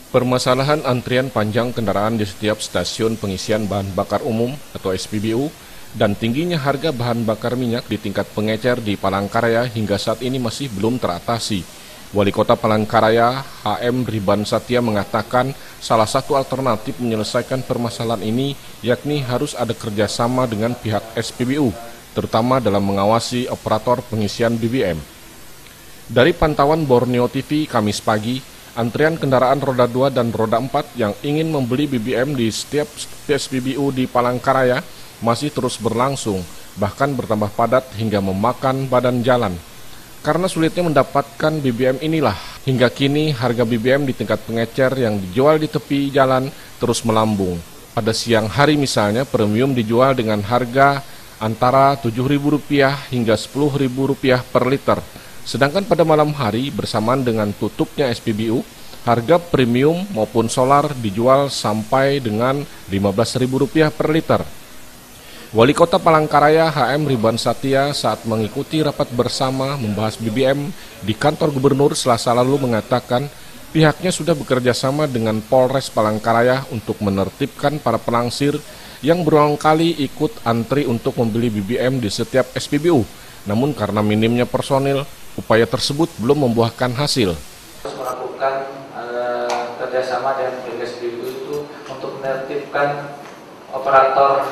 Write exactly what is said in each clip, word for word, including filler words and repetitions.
Permasalahan antrian panjang kendaraan di setiap stasiun pengisian bahan bakar umum atau S P B U dan tingginya harga bahan bakar minyak di tingkat pengecer di Palangkaraya hingga saat ini masih belum teratasi. Wali Kota Palangkaraya, H M Riban Satya mengatakan salah satu alternatif menyelesaikan permasalahan ini yakni harus ada kerjasama dengan pihak S P B U, terutama dalam mengawasi operator pengisian B B M. Dari pantauan Borneo T V Kamis pagi, antrian kendaraan roda dua dan roda empat yang ingin membeli B B M di setiap S P B U di Palangkaraya masih terus berlangsung, bahkan bertambah padat hingga memakan badan jalan. Karena sulitnya mendapatkan B B M inilah, hingga kini harga B B M di tingkat pengecer yang dijual di tepi jalan terus melambung. Pada siang hari misalnya, premium dijual dengan harga antara tujuh ribu rupiah hingga sepuluh ribu rupiah per liter. Sedangkan pada malam hari bersamaan dengan tutupnya S P B U, harga premium maupun solar dijual sampai dengan lima belas ribu rupiah per liter. Wali Kota Palangkaraya H M Riban Satya saat mengikuti rapat bersama membahas B B M di kantor gubernur Selasa lalu mengatakan pihaknya sudah bekerja sama dengan Polres Palangkaraya untuk menertibkan para pelangsir yang berulang kali ikut antri untuk membeli B B M di setiap S P B U. Namun karena minimnya personil, upaya tersebut belum membuahkan hasil. Terus melakukan uh, kerjasama dengan S P B U itu untuk menertibkan operator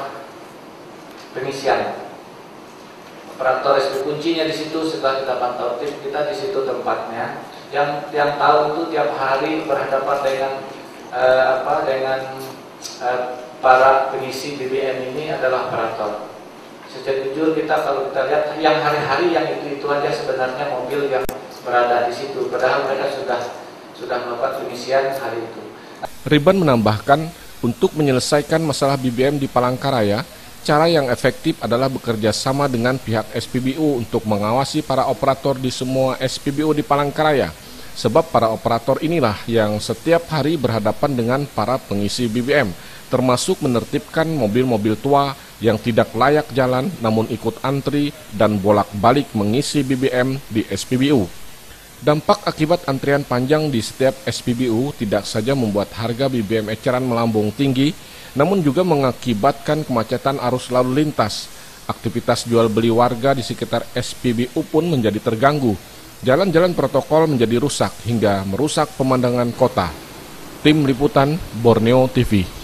pengisian. Operator S P B U kuncinya di situ. Setelah kita pantau tim, kita di situ tempatnya. Yang yang tahu itu tiap hari berhadapan dengan uh, apa dengan uh, para pengisi B B M ini adalah operator. Sejujur kita kalau kita lihat yang hari-hari yang itu-itu aja sebenarnya mobil yang berada di situ, padahal mereka sudah sudah melakukan pengisian hari itu. Riban menambahkan, untuk menyelesaikan masalah B B M di Palangkaraya, cara yang efektif adalah bekerja sama dengan pihak S P B U untuk mengawasi para operator di semua S P B U di Palangkaraya. Sebab para operator inilah yang setiap hari berhadapan dengan para pengisi B B M, termasuk menertibkan mobil-mobil tua yang tidak layak jalan namun ikut antri dan bolak-balik mengisi B B M di S P B U. Dampak akibat antrian panjang di setiap S P B U tidak saja membuat harga B B M eceran melambung tinggi, namun juga mengakibatkan kemacetan arus lalu lintas. Aktivitas jual beli warga di sekitar S P B U pun menjadi terganggu. Jalan-jalan protokol menjadi rusak hingga merusak pemandangan kota. Tim Liputan Borneo T V.